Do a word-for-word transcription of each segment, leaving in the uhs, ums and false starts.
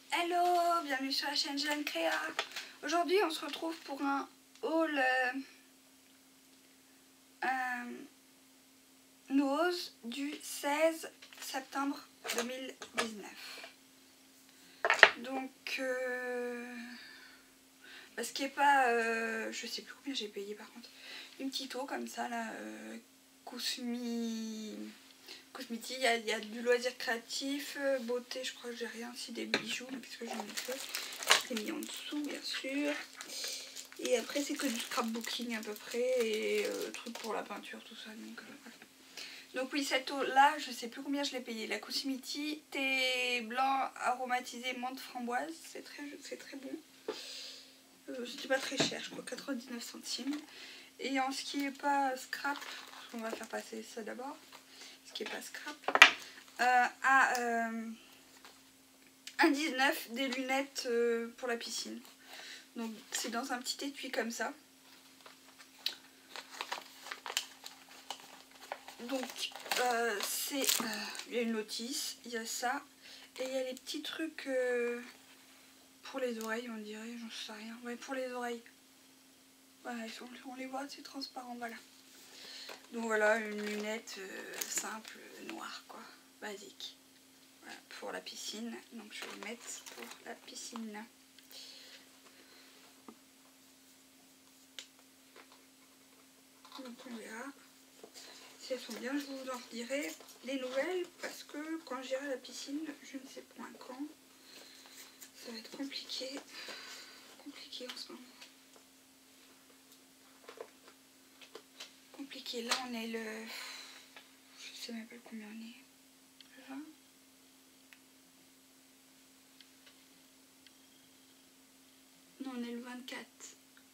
Hello, bienvenue sur la chaîne Jeanne Créa. Aujourd'hui on se retrouve pour un haul euh, euh, Nose du seize septembre deux mille dix-neuf. Donc euh, bah, ce qui est pas, euh, je sais plus combien j'ai payé par contre, une petite eau comme ça là, euh, Cosmi... Cosmiti, il y, a, il y a du loisir créatif, euh, beauté, je crois que j'ai rien, si des bijoux, puisque j'en ai fait. C'est mis en dessous, bien sûr. Et après, c'est que du scrapbooking à peu près, et euh, truc pour la peinture, tout ça. Donc, euh, voilà. Donc oui, cette eau-là, je sais plus combien je l'ai payée. La Cosmiti, thé blanc aromatisé menthe framboise, c'est très, c'est très bon. Euh, C'était pas très cher, je crois quatre-vingt-dix-neuf centimes. Et en ce qui est pas scrap, on va faire passer ça d'abord. Ce qui est pas scrap, euh, à euh, un dix-neuf des lunettes euh, pour la piscine. Donc c'est dans un petit étui comme ça. Donc euh, c'est, euh, il y a une notice, il y a ça, et il y a les petits trucs euh, pour les oreilles, on dirait, j'en sais rien. Ouais, pour les oreilles. Voilà, ils sont, on les voit, c'est transparent, voilà. Donc voilà, une lunette euh, simple, noire quoi, basique. Voilà, pour la piscine, donc je vais les mettre pour la piscine. Donc on verra si elles sont bien, je vous en redirai les nouvelles parce que quand j'irai à la piscine, je ne sais point quand, ça va être compliqué, compliqué en ce moment. Compliqué, là on est le, je sais même pas combien on est, le vingt. Non, on est le vingt-quatre.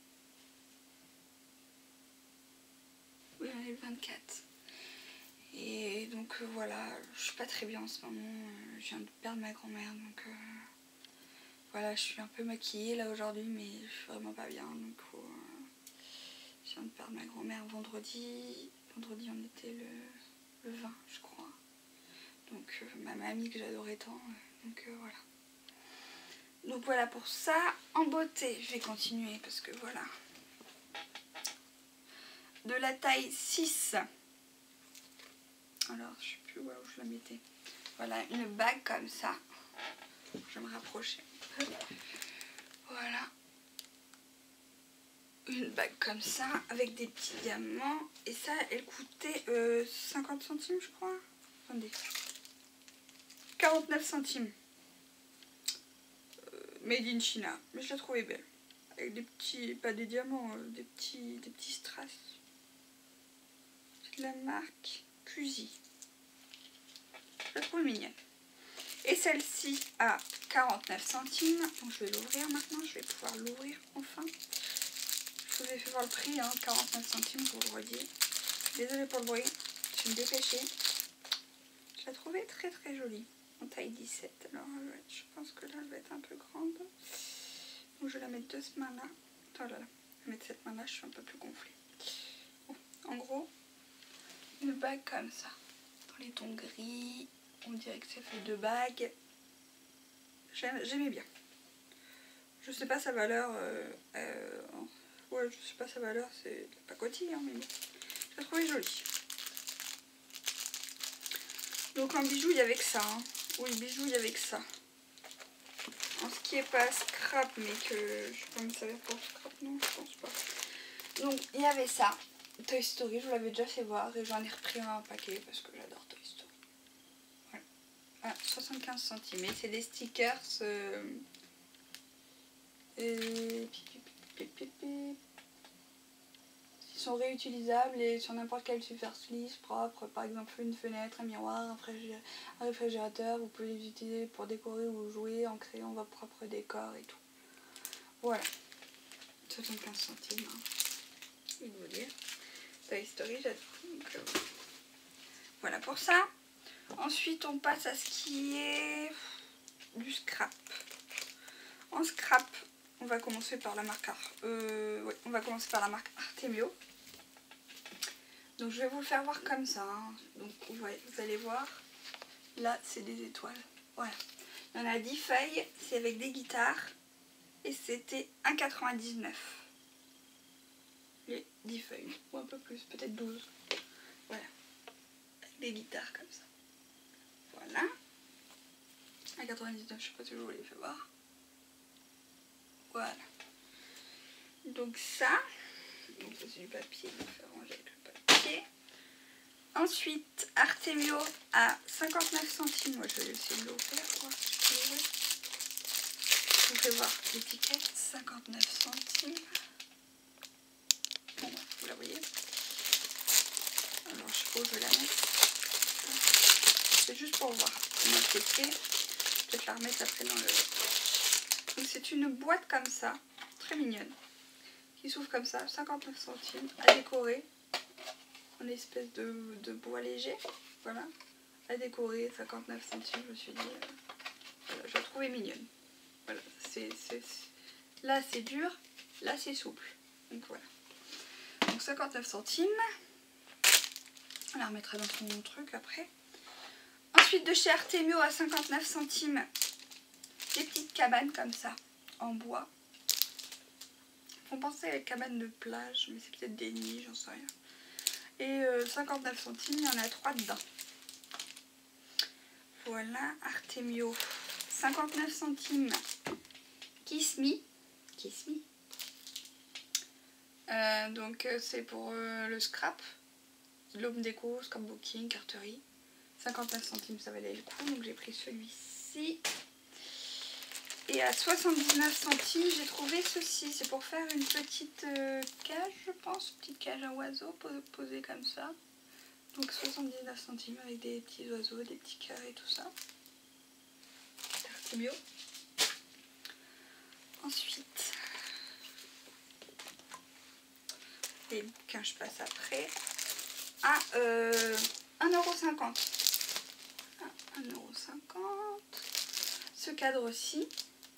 Oui, on est le vingt-quatre. Et donc euh, voilà, je suis pas très bien en ce moment. Euh, je viens de perdre ma grand-mère, donc euh, voilà, je suis un peu maquillée là aujourd'hui, mais je suis vraiment pas bien. Donc faut, euh, je viens de perdre ma grand-mère vendredi. Vendredi, on était le, le vingt, je crois. Donc euh, ma mamie que j'adorais tant. Euh, donc euh, voilà. Donc voilà pour ça. En beauté, je vais continuer parce que voilà. De la taille six. Alors, je sais plus où je la mettais. Voilà, une bague comme ça. Je vais me rapprocher. Voilà. Une bague comme ça, avec des petits diamants. Et ça, elle coûtait euh, cinquante centimes, je crois. Attendez. quarante-neuf centimes. Euh, made in China. Mais je la trouvais belle. Avec des petits, pas des diamants, euh, des petits, des petits strass. C'est de la marque Cusi. Je la trouve mignonne. Et celle-ci à quarante-neuf centimes. Donc je vais l'ouvrir maintenant. Je vais pouvoir l'ouvrir enfin. Je vous ai fait voir le prix, hein, quarante-neuf centimes, je vous le redis. Désolée pour le bruit. Je vais me dépêcher. Je la trouvais très très jolie. En taille dix-sept. Alors je pense que là elle va être un peu grande. Donc je vais la mettre de cette main-là. Oh là là. Je vais mettre cette main-là, je suis un peu plus gonflée. Bon, en gros, une bague comme ça. Dans les tons gris. On dirait que ça fait deux bagues. J'aimais bien. Je sais pas sa valeur. Euh, euh, ouais, je sais pas sa valeur, c'est de la pacotille, hein, mais bon. Je la trouvais jolie. Donc en bijoux, il y avait que ça. Hein. Oui, bijoux, il y avait que ça. En ce qui est pas scrap, mais que je peux me servir pour scrap, non, je pense pas. Donc il y avait ça. Toy Story, je vous l'avais déjà fait voir et j'en ai repris un paquet parce que j'adore Toy Story. Voilà. À soixante-quinze centimes. Et c'est des stickers. Euh, et... Ils sont réutilisables et sur n'importe quelle surface propre, par exemple une fenêtre, un miroir, un réfrigérateur, vous pouvez les utiliser pour décorer ou jouer en créant votre propre décor et tout. Voilà, soixante-quinze centimes, hein. Il vous dire. Toy Story, j'adore. Donc, euh, voilà pour ça. Ensuite, on passe à ce qui est du scrap. En scrap, on va commencer par la marque Ar euh, ouais, on va commencer par la marque Artemio. Donc je vais vous le faire voir comme ça. Hein. Donc ouais, vous allez voir, là c'est des étoiles. Voilà. Il y en a dix feuilles, c'est avec des guitares. Et c'était un euro quatre-vingt-dix-neuf. Les dix feuilles, ou un peu plus, peut-être douze. Voilà. Avec des guitares comme ça. Voilà. un euro quatre-vingt-dix-neuf, je sais pas si je vous l'ai fait voir. Voilà. Donc ça. Donc ça c'est du papier, il faut ranger avec le papier. Ensuite, Artemio à cinquante-neuf centimes. Moi je vais essayer de l'ouvrir pour voir si je peux l'ouvrir. Je vous fais voir l'étiquette, cinquante-neuf centimes. Bon, vous la voyez. Alors je sais pas où je vais la mettre. C'est juste pour voir comment c'est fait. Peut-être la remettre après dans le... Donc c'est une boîte comme ça, très mignonne. Qui s'ouvre comme ça, cinquante-neuf centimes, à décorer. En espèce de, de bois léger. Voilà. À décorer, cinquante-neuf centimes, je me suis dit. Euh, voilà, je la trouvais mignonne. Voilà, c'est, c'est, là c'est dur, là c'est souple. Donc voilà. Donc cinquante-neuf centimes. On la remettra dans son truc après. Ensuite de chez Artemio à cinquante-neuf centimes. Des petites cabanes comme ça, en bois. Font penser à des cabanes de plage, mais c'est peut-être des nids, j'en sais rien. Et euh, cinquante-neuf centimes, il y en a trois dedans. Voilà, Artemio. cinquante-neuf centimes. Kiss Me. Kiss Me. Euh, donc euh, c'est pour euh, le scrap. L'homme déco, scrapbooking, carterie. cinquante-neuf centimes, ça valait le coup. Donc j'ai pris celui-ci. Et à soixante-dix-neuf centimes, j'ai trouvé ceci. C'est pour faire une petite euh, cage, je pense. Petite cage à oiseaux posée comme ça. Donc soixante-dix-neuf centimes avec des petits oiseaux, des petits cœurs et tout ça. C'est bio. Ensuite, les bouquins, je passe après. À euh, un euro cinquante. un euro cinquante. Ce cadre-ci.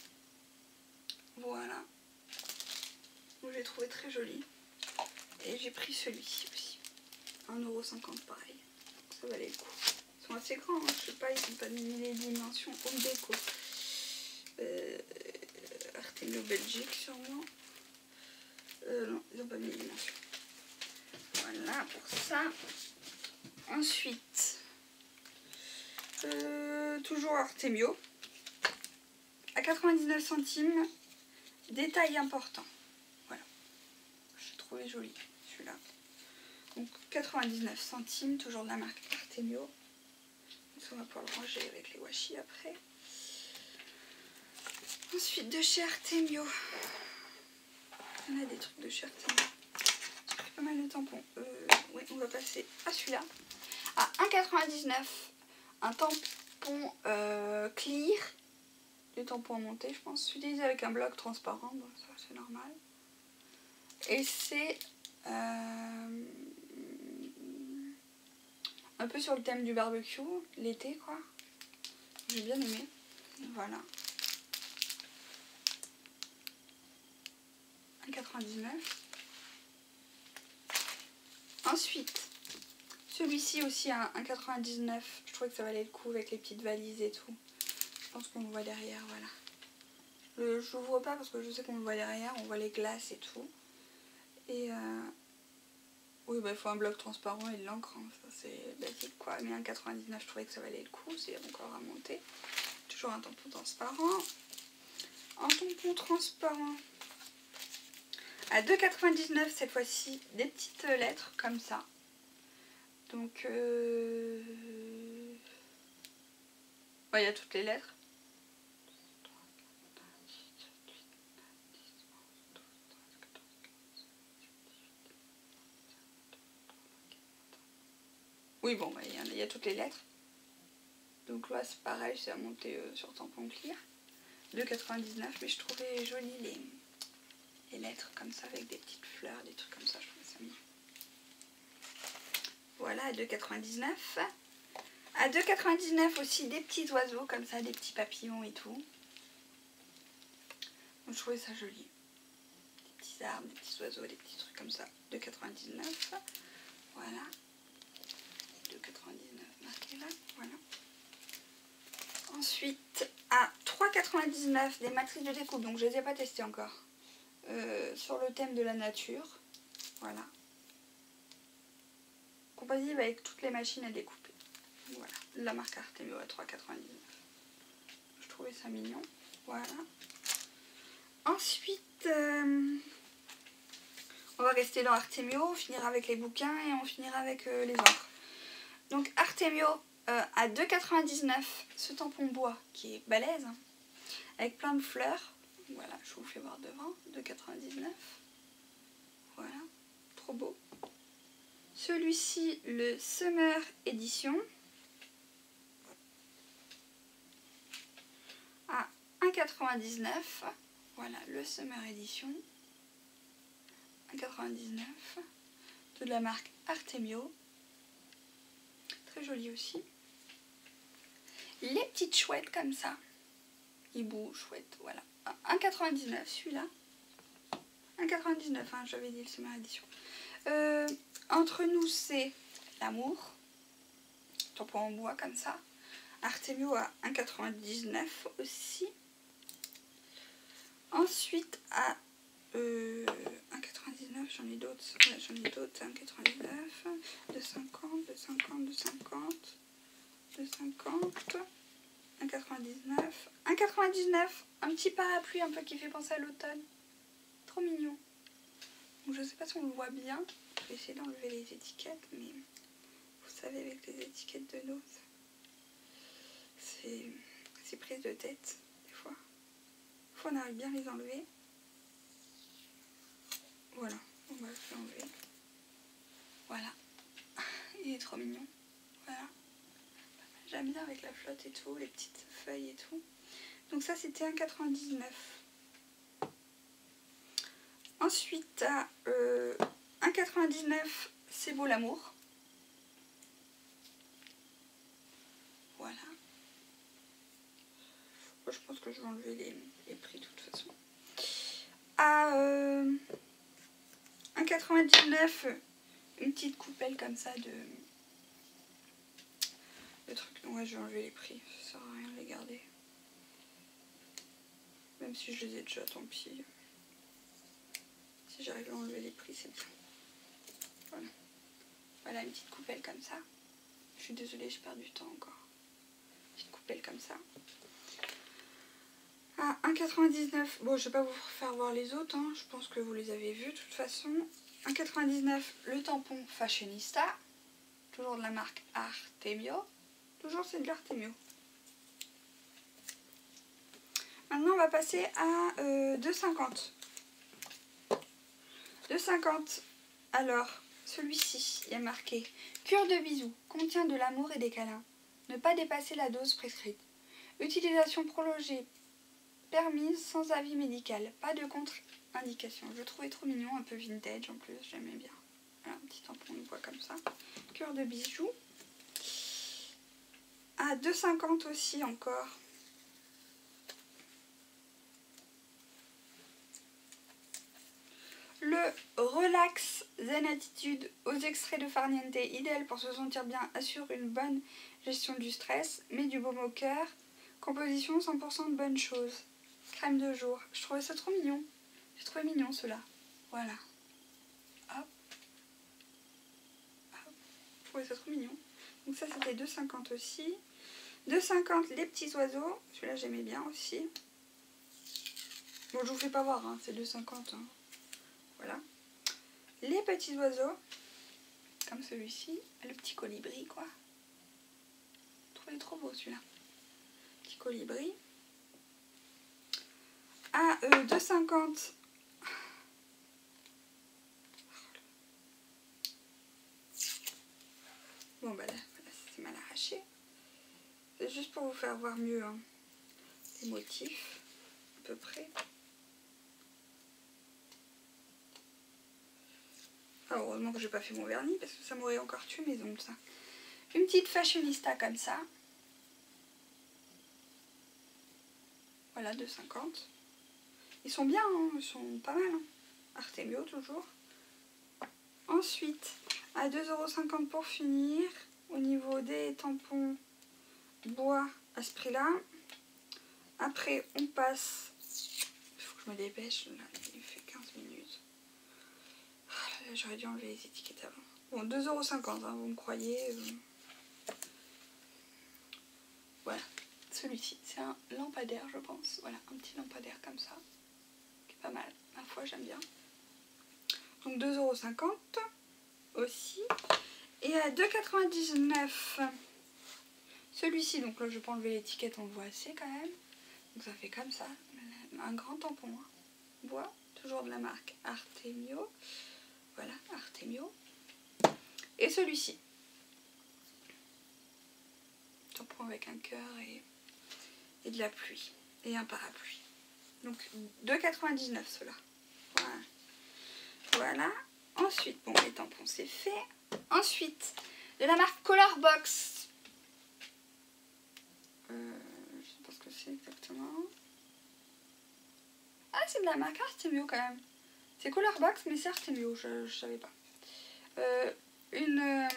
Voilà. J'ai trouvé très joli. Et j'ai pris celui-ci aussi. un euro cinquante pareil. Ça valait le coup. Ils sont assez grands, hein. Je sais pas, ils n'ont pas mis les dimensions home déco. Euh, Artemio Belgique sûrement. Euh, non, ils n'ont pas mis les dimensions. Voilà pour ça. Ensuite, euh, toujours Artemio. À quatre-vingt-dix-neuf centimes. Détail important. Voilà. J'ai trouvé joli celui-là. Donc quatre-vingt-dix-neuf centimes, toujours de la marque Artemio. On va pouvoir le ranger avec les washi après. Ensuite de chez Artemio. On a des trucs de chez Artemio. J'ai pris pas mal de tampons. Euh, oui, on va passer à celui-là. À un euro quatre-vingt-dix-neuf. Un tampon euh, clear. Des tampons à monter, je pense. Utilisé avec un bloc transparent. Bon, ça c'est normal. Et c'est euh, un peu sur le thème du barbecue, l'été quoi. J'ai bien aimé. Voilà. un euro quatre-vingt-dix-neuf. Ensuite, celui-ci aussi à un euro quatre-vingt-dix-neuf. Je trouvais que ça valait le coup avec les petites valises et tout. Je pense qu'on le voit derrière, voilà. Le, je l'ouvre pas parce que je sais qu'on le voit derrière, on voit les glaces et tout. Et euh, oui, bah il faut un bloc transparent et de l'encre, hein. Ça c'est basique quoi. Mais un euro quatre-vingt-dix-neuf, je trouvais que ça valait le coup, c'est encore à monter. Toujours un tampon transparent. Un tampon transparent. À deux euro quatre-vingt-dix-neuf cette fois-ci, des petites lettres comme ça. Donc, euh... ouais, il y a toutes les lettres. Oui, bon, bah, il y, a, il y a toutes les lettres. Donc là, c'est pareil, c'est à monter euh, sur tampon clear. deux euro quatre-vingt-dix-neuf, mais je trouvais joli les, les lettres comme ça, avec des petites fleurs, des trucs comme ça, je trouvais ça mignon. Voilà, à deux euro quatre-vingt-dix-neuf. À deux euro quatre-vingt-dix-neuf aussi, des petits oiseaux comme ça, des petits papillons et tout. Donc je trouvais ça joli. Des petits arbres, des petits oiseaux, des petits trucs comme ça. deux euro quatre-vingt-dix-neuf. Voilà. deux euro quatre-vingt-dix-neuf marqué là. Voilà. Ensuite, à trois quatre-vingt-dix-neuf, des matrices de découpe. Donc, je ne les ai pas testées encore. Euh, sur le thème de la nature. Voilà. Compatible avec toutes les machines à découper. Voilà. La marque Artemio à trois quatre-vingt-dix-neuf. Je trouvais ça mignon. Voilà. Ensuite, euh, on va rester dans Artemio. On finira avec les bouquins et on finira avec euh, les encres. Donc, Artemio euh, à deux quatre-vingt-dix-neuf. Ce tampon bois qui est balèze. Hein, avec plein de fleurs. Voilà, je vous fais voir devant. deux quatre-vingt-dix-neuf. Voilà. Trop beau. Celui-ci, le Summer Edition. À un quatre-vingt-dix-neuf. Voilà, le Summer Edition. un quatre-vingt-dix-neuf. De la marque Artemio. Très joli aussi. Les petites chouettes comme ça. Hibou, chouette, voilà. un quatre-vingt-dix-neuf celui-là. un quatre-vingt-dix-neuf, hein, j'avais dit le Summer Edition. Euh, entre nous, c'est l'amour. Tampon en bois comme ça. Artemio à un quatre-vingt-dix-neuf aussi. Ensuite à euh, un quatre-vingt-dix-neuf, j'en ai d'autres. Ouais, j'en ai d'autres. un quatre-vingt-dix-neuf, deux cinquante, deux cinquante, deux cinquante, deux cinquante, un quatre-vingt-dix-neuf, un quatre-vingt-dix-neuf, un petit parapluie un peu qui fait penser à l'automne. Trop mignon. Donc, je sais pas si on le voit bien. Je vais essayer d'enlever les étiquettes, mais vous savez, avec les étiquettes de Nose, c'est prise de tête, des fois. Des fois, on arrive bien à les enlever. Voilà, on va les enlever. Voilà. Il est trop mignon. Voilà. J'aime bien avec la flotte et tout, les petites feuilles et tout. Donc ça, c'était un quatre-vingt-dix-neuf. Ensuite, à euh, un quatre-vingt-dix-neuf, c'est beau l'amour. Voilà. Bon, je pense que je vais enlever les, les prix de toute façon. À euh, un quatre-vingt-dix-neuf, une petite coupelle comme ça de, de trucs. Ouais, je vais enlever les prix. Ça sert à rien de les garder. Même si je les ai déjà, tant pis. Si j'arrive à enlever les prix, c'est bien. Voilà. Voilà une petite coupelle comme ça. Je suis désolée, je perds du temps encore. Petite coupelle comme ça. À un quatre-vingt-dix-neuf, bon, je vais pas vous faire voir les autres, hein. Je pense que vous les avez vus de toute façon. un quatre-vingt-dix-neuf, le tampon Fashionista. Toujours de la marque Artemio. Toujours c'est de l'Artemio. Maintenant, on va passer à euh, deux cinquante. deux cinquante. Alors, celui-ci, il y a marqué cure de bisous, contient de l'amour et des câlins. Ne pas dépasser la dose prescrite. Utilisation prolongée permise sans avis médical. Pas de contre-indication. Je le trouvais trop mignon, un peu vintage en plus, j'aimais bien. Voilà, un petit tampon de bois comme ça. Cure de bijoux. À deux cinquante aussi encore. Le Relax Zen Attitude aux extraits de farniente, idéal pour se sentir bien, assure une bonne gestion du stress, met du baume au cœur, composition cent pour cent de bonnes choses, crème de jour. Je trouvais ça trop mignon, j'ai trouvé mignon ceux-là. Voilà. Hop. Hop. Je trouvais ça trop mignon. Donc ça c'était deux cinquante aussi. deux cinquante les petits oiseaux, celui-là j'aimais bien aussi. Bon, je vous fais pas voir, hein, c'est deux cinquante. Hein. Voilà. Les petits oiseaux, comme celui-ci, le petit colibri, quoi. Je trouvais trop beau celui-là. Petit colibri. À euh, deux cinquante. Bon, bah là, là c'est mal arraché. C'est juste pour vous faire voir mieux hein, les motifs, à peu près. Ah, heureusement que j'ai pas fait mon vernis parce que ça m'aurait encore tué mes ongles ça. Une petite fashionista comme ça. Voilà, deux cinquante. Ils sont bien, hein, ils sont pas mal. Hein. Artemio toujours. Ensuite, à deux euros cinquante pour finir, au niveau des tampons bois à ce prix-là. Après, on passe... Il faut que je me dépêche, là, il fait quinze minutes. Oh, j'aurais dû enlever les étiquettes avant. Bon, deux euros cinquante, hein, vous me croyez. Euh... Voilà, celui-ci, c'est un lampadaire, je pense. Voilà, un petit lampadaire comme ça, qui est pas mal. Ma foi, j'aime bien. Donc deux euros cinquante aussi. Et à deux euros quatre-vingt-dix-neuf, celui-ci, donc là je peux enlever l'étiquette, on le voit assez quand même. Donc ça fait comme ça, un grand tampon, hein. Bois, toujours de la marque Artemio. Voilà, Artemio. Et celui-ci, tampon avec un cœur et, et de la pluie. Et un parapluie. Donc deux euros quatre-vingt-dix-neuf ceux-là. Voilà. Voilà. Ensuite, bon, les tampons c'est fait. Ensuite, de la marque Colorbox. Euh, je sais pas ce que c'est exactement. Ah, c'est de la marque Artemio quand même. C'est Colorbox, mais c'est Artemio, je, je savais pas. Euh, une, euh,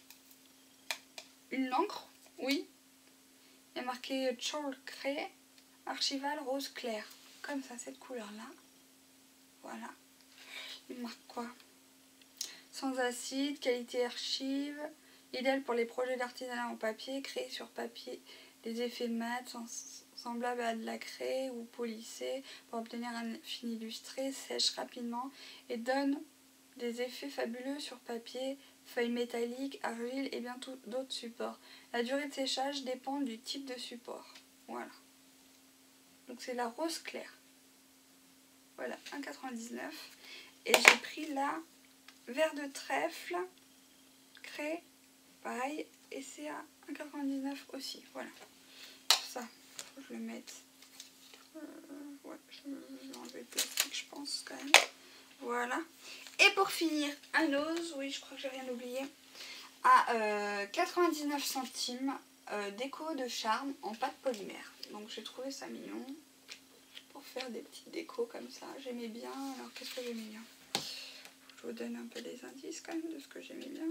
une encre, oui. Il y a marqué Chalk Archival Rose Clair. Comme ça, cette couleur-là. Voilà. Il marque quoi? Sans acide, qualité archive, idéal pour les projets d'artisanat en papier, créer sur papier des effets mat semblables à de la craie ou polissés pour obtenir un fini illustré, sèche rapidement et donne des effets fabuleux sur papier, feuilles métalliques, argile et bien d'autres supports. La durée de séchage dépend du type de support. Voilà. Donc c'est la rose claire. Voilà, un euro quatre-vingt-dix-neuf. Et j'ai pris la vert de trèfle, craie, pareil, et c'est à un euro quatre-vingt-dix-neuf aussi. Voilà. Ça, faut que je le mette. Euh, ouais, je vais enlever le plastique, je pense, quand même. Voilà. Et pour finir, un ose, oui, je crois que j'ai rien oublié, à euh, quatre-vingt-dix-neuf centimes, euh, déco de charme en pâte polymère. Donc j'ai trouvé ça mignon pour faire des petites décos comme ça. J'aimais bien. Alors qu'est-ce que j'aimais bien? Je vous donne un peu des indices quand même de ce que j'aimais bien.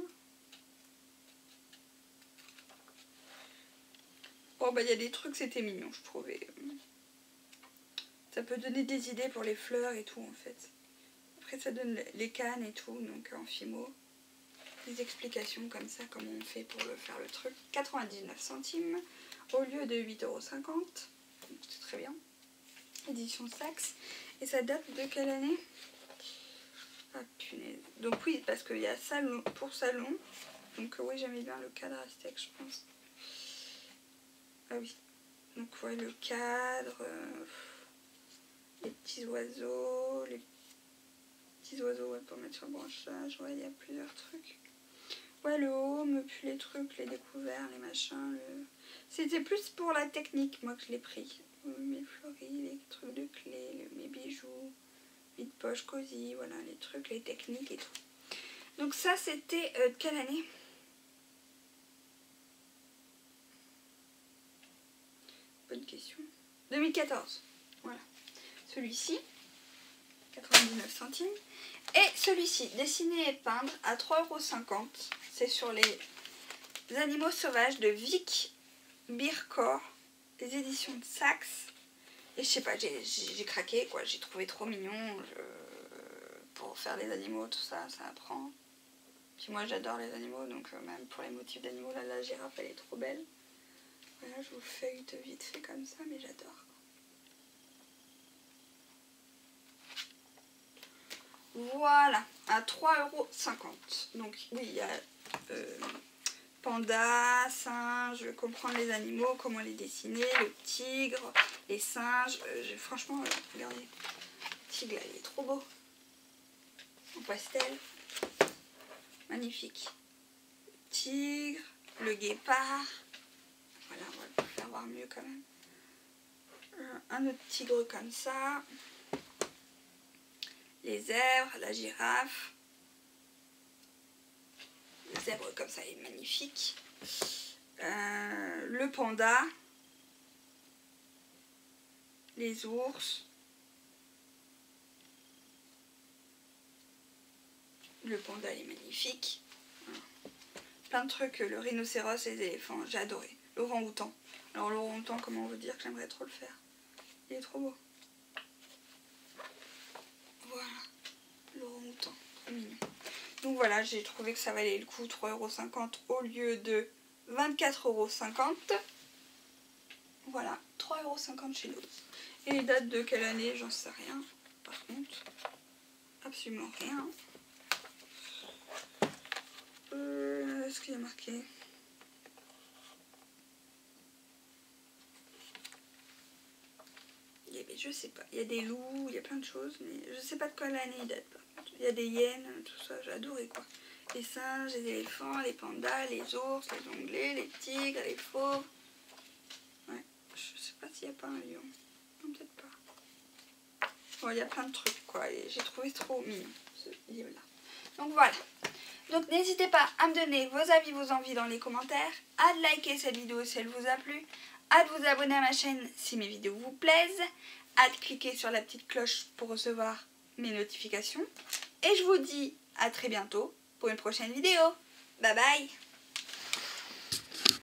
Bon bah il y a des trucs, c'était mignon, je trouvais. Ça peut donner des idées pour les fleurs et tout en fait. Après ça donne les cannes et tout, donc en fimo. Des explications comme ça, comment on fait pour le faire le truc. quatre-vingt-dix-neuf centimes au lieu de huit euros cinquante. C'est très bien. Édition Saxe. Et ça date de quelle année? Ah punaise. Donc oui, parce qu'il y a salon pour salon. Donc oui, j'aimais bien le cadre Aztec, je pense. Ah oui. Donc ouais, le cadre, euh, les petits oiseaux, les petits oiseaux ouais, pour mettre sur le branchage. Ouais, il y a plusieurs trucs. Ouais, le home, puis les trucs, les découverts, les machins. Le... C'était plus pour la technique, moi, que je l'ai pris. Mes fleuris, les trucs de clés, mes bijoux, vide poche cosy, voilà, les trucs, les techniques et tout. Donc ça, c'était euh, de quelle année? Bonne question. deux mille quatorze. Voilà. Celui-ci, quatre-vingt-dix-neuf centimes. Et celui-ci, dessiner et peindre à trois euros cinquante. C'est sur les animaux sauvages de Vic Birkor, les éditions de Saxe. Et je sais pas, j'ai craqué quoi, j'ai trouvé trop mignon. Je... Pour faire les animaux, tout ça, ça apprend. Puis moi j'adore les animaux, donc euh, même pour les motifs d'animaux, là la girafe elle est trop belle. Voilà, je vous feuillete vite fait comme ça, mais j'adore. Voilà, à trois euros cinquante. Donc oui, il y a euh, panda, singe, comprendre les animaux, comment les dessiner, le tigre, les singes. Euh, franchement, euh, regardez, le tigre là, il est trop beau. En pastel. Magnifique. Le tigre, le guépard. Voilà, on va le faire voir mieux quand même. Euh, un autre tigre comme ça. Les zèbres, la girafe. Le zèbre comme ça est magnifique. Euh, le panda. Les ours. Le panda est magnifique. Voilà. Plein de trucs, le rhinocéros et les éléphants, j'ai adoré. l'orang-outan. Alors l'orang-outan, comment vous dire que j'aimerais trop le faire. Il est trop beau. Voilà, l'orang-outan, trop mignon. Donc voilà, j'ai trouvé que ça valait le coup, trois euros cinquante au lieu de vingt-quatre euros cinquante. Voilà, trois euros cinquante chez nous. Et les dates de quelle année, j'en sais rien. Par contre, absolument rien. Euh, Est-ce qu'il y a marqué? Il y avait, je sais pas, il y a des loups, il y a plein de choses, mais je sais pas de quoi l'année il date par contre. Il y a des hyènes, tout ça, j'ai adoré quoi. Les singes, les éléphants, les pandas, les ours, les onglets, les tigres, les fauves. Ouais, je sais pas s'il n'y a pas un lion. Non, peut-être pas. Bon, il y a plein de trucs quoi, et j'ai trouvé trop mignon ce livre-là. Donc voilà. Donc n'hésitez pas à me donner vos avis, vos envies dans les commentaires, à liker cette vidéo si elle vous a plu, à vous abonner à ma chaîne si mes vidéos vous plaisent, à cliquer sur la petite cloche pour recevoir mes notifications. Et je vous dis à très bientôt pour une prochaine vidéo. Bye bye!